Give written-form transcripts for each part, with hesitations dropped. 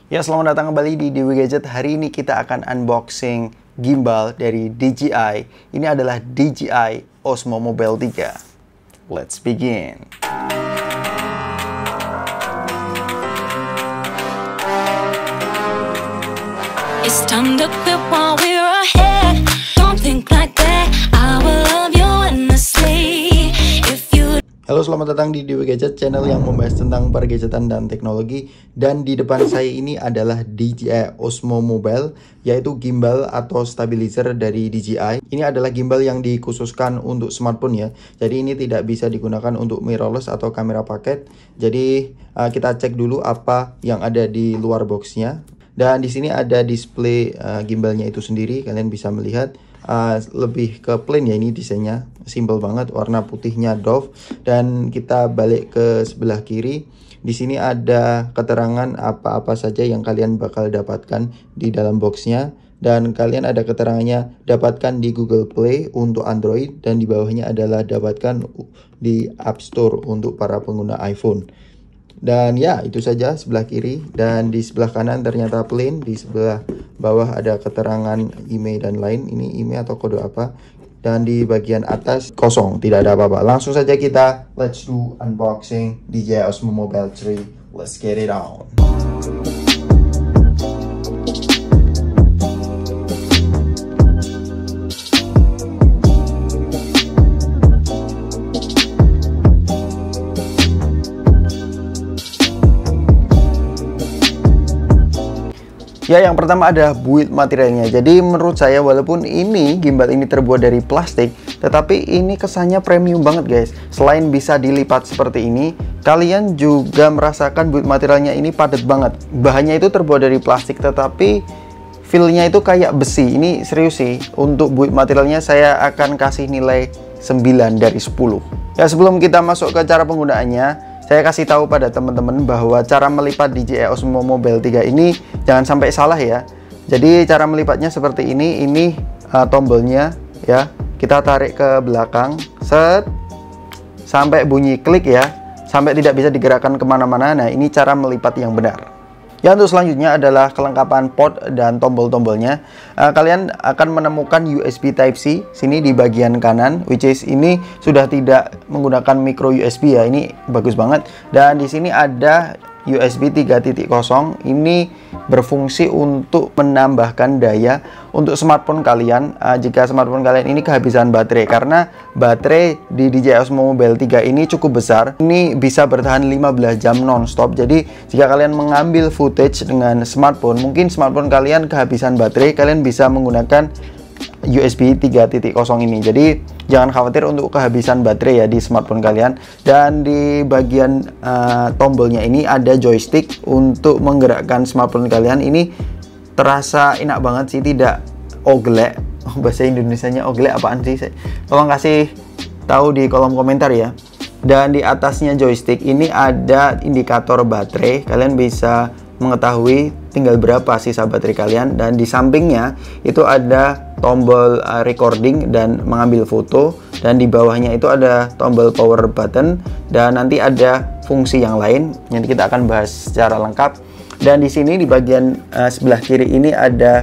Ya, selamat datang kembali di Dewi Gadget. Hari ini kita akan unboxing gimbal dari DJI. Ini adalah DJI Osmo Mobile 3. Let's begin. It's time to quit while we're ahead. Don't think like that. I will love you endlessly. If you Halo, selamat datang di Dewi Gadget, channel yang membahas tentang pergadgetan dan teknologi. Dan di depan saya ini adalah DJI Osmo Mobile, yaitu gimbal atau stabilizer dari DJI. Ini adalah gimbal yang dikhususkan untuk smartphone ya. Jadi ini tidak bisa digunakan untuk mirrorless atau kamera paket. Jadi kita cek dulu apa yang ada di luar boxnya. Dan di sini ada display gimbalnya itu sendiri. Kalian bisa melihat lebih ke plain ya, ini desainnya simple banget, warna putihnya doff. Dan kita balik ke sebelah kiri. Di sini ada keterangan apa-apa saja yang kalian bakal dapatkan di dalam boxnya. Dan kalian ada keterangannya dapatkan di Google Play untuk Android, dan di bawahnya adalah dapatkan di App Store untuk para pengguna iPhone. Dan ya, itu saja sebelah kiri. Dan di sebelah kanan ternyata plain. Di sebelah bawah ada keterangan email dan lain. Ini email atau kode apa. Dan di bagian atas kosong, tidak ada apa-apa. Langsung saja kita let's do unboxing DJI Osmo Mobile 3. Let's get it on. Ya, yang pertama ada build materialnya. Jadi menurut saya, walaupun ini gimbal ini terbuat dari plastik, tetapi ini kesannya premium banget guys. Selain bisa dilipat seperti ini, kalian juga merasakan build materialnya ini padat banget. Bahannya itu terbuat dari plastik, tetapi feel-nya itu kayak besi. Ini serius sih. Untuk build materialnya saya akan kasih nilai 9 dari 10. Ya, sebelum kita masuk ke cara penggunaannya, saya kasih tahu pada teman-teman bahwa cara melipat DJI Osmo Mobile 3 ini jangan sampai salah ya. Jadi cara melipatnya seperti ini. Ini tombolnya ya. Kita tarik ke belakang, set, sampai bunyi klik ya, sampai tidak bisa digerakkan kemana-mana. Nah, ini cara melipat yang benar. Ya, untuk selanjutnya adalah kelengkapan port dan tombol-tombolnya. Kalian akan menemukan USB Type-C sini di bagian kanan, which is ini sudah tidak menggunakan micro USB ya. Ini bagus banget. Dan di sini ada USB 3.0. Ini berfungsi untuk menambahkan daya untuk smartphone kalian jika smartphone kalian ini kehabisan baterai, karena baterai di DJI Osmo Mobile 3 ini cukup besar. Ini bisa bertahan 15 jam non-stop. Jadi jika kalian mengambil footage dengan smartphone, mungkin smartphone kalian kehabisan baterai, kalian bisa menggunakan USB 3.0 ini. Jadi jangan khawatir untuk kehabisan baterai ya di smartphone kalian. Dan di bagian tombolnya ini ada joystick untuk menggerakkan smartphone kalian. Ini terasa enak banget sih, tidak oglek. Bahasa Indonesianya oglek apaan sih? Tolong kasih tahu di kolom komentar ya. Dan di atasnya joystick ini ada indikator baterai. Kalian bisa mengetahui tinggal berapa sisa baterai kalian. Dan di sampingnya itu ada tombol recording dan mengambil foto. Dan di bawahnya itu ada tombol power button. Dan nanti ada fungsi yang lain, nanti kita akan bahas secara lengkap. Dan di sini di bagian sebelah kiri ini ada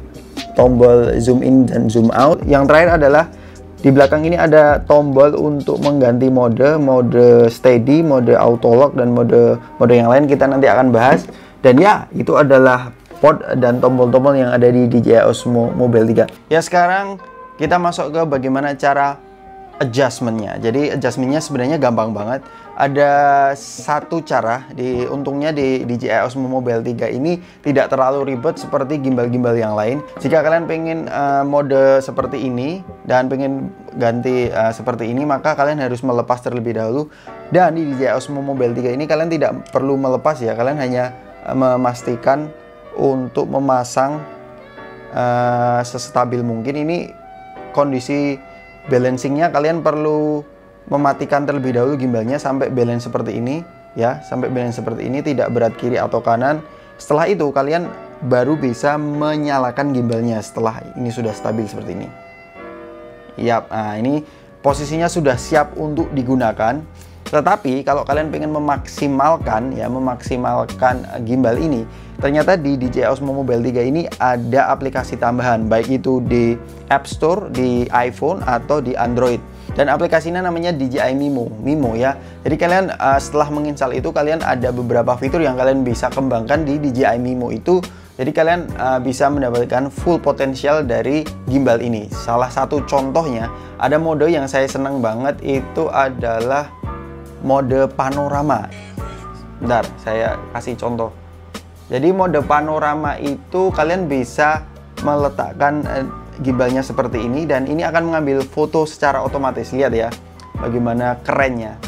tombol zoom in dan zoom out. Yang terakhir adalah di belakang ini ada tombol untuk mengganti mode steady, mode auto lock, dan mode yang lain kita nanti akan bahas. Dan ya, itu adalah port dan tombol-tombol yang ada di DJI Osmo Mobile 3. Ya, sekarang kita masuk ke bagaimana cara adjustmentnya. Jadi adjustmentnya sebenarnya gampang banget. Ada satu cara, untungnya di DJI Osmo Mobile 3 ini tidak terlalu ribet seperti gimbal-gimbal yang lain. Jika kalian pengen mode seperti ini dan pengen ganti seperti ini, maka kalian harus melepas terlebih dahulu. Dan di DJI Osmo Mobile 3 ini kalian tidak perlu melepas ya, kalian hanya memastikan untuk memasang sestabil mungkin. Ini kondisi balancingnya, kalian perlu mematikan terlebih dahulu gimbalnya sampai balance seperti ini ya, sampai balance seperti ini, tidak berat kiri atau kanan. Setelah itu kalian baru bisa menyalakan gimbalnya setelah ini sudah stabil seperti ini. Yap, nah ini posisinya sudah siap untuk digunakan. Tetapi kalau kalian pengen memaksimalkan gimbal ini, ternyata di DJI Osmo Mobile 3 ini ada aplikasi tambahan, baik itu di App Store, di iPhone atau di Android. Dan aplikasinya namanya DJI Mimo ya. Jadi kalian setelah menginstal itu, kalian ada beberapa fitur yang kalian bisa kembangkan di DJI Mimo itu. Jadi kalian bisa mendapatkan full potensial dari gimbal ini. Salah satu contohnya, ada mode yang saya senang banget, itu adalah mode panorama. Bentar, saya kasih contoh. Jadi mode panorama itu kalian bisa meletakkan gimbalnya seperti ini, dan ini akan mengambil foto secara otomatis. Lihat ya, bagaimana kerennya.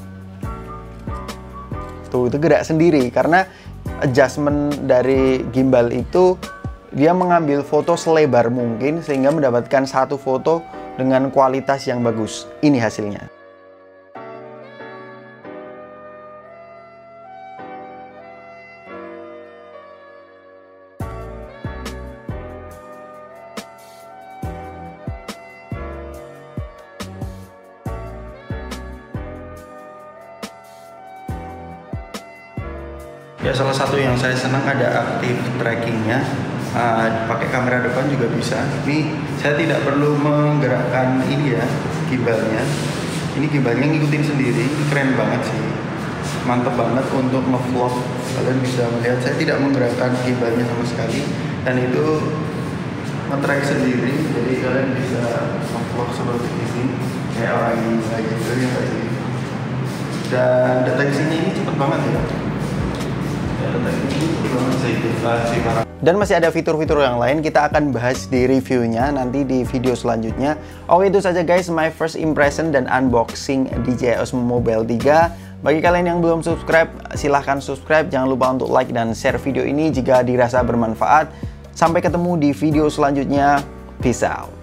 Tuh, itu gerak sendiri karena adjustment dari gimbal itu dia mengambil foto selebar mungkin sehingga mendapatkan satu foto dengan kualitas yang bagus. Ini hasilnya. Ya, salah satu yang saya senang ada active trackingnya. Pakai kamera depan juga bisa. Ini saya tidak perlu menggerakkan ini ya, gimbalnya. Ini gimbalnya ngikutin sendiri. Ini keren banget sih, mantep banget untuk nge-vlog. Kalian bisa melihat saya tidak menggerakkan gimbalnya sama sekali, dan itu nge-track sendiri. Jadi kalian bisa nge-vlog seperti ini kayak orang ini gitu ya. Dan deteksinya ini cepet banget ya. Dan masih ada fitur-fitur yang lain, kita akan bahas di reviewnya nanti di video selanjutnya. Oke, itu saja guys, my first impression dan unboxing DJI Osmo Mobile 3. Bagi kalian yang belum subscribe, silahkan subscribe. Jangan lupa untuk like dan share video ini jika dirasa bermanfaat. Sampai ketemu di video selanjutnya. Peace out.